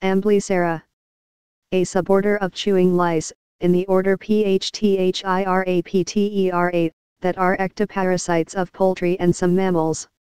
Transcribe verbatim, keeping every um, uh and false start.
Amblycera. A suborder of chewing lice, in the order Phthyrapeitera, that are ectoparasites of poultry and some mammals.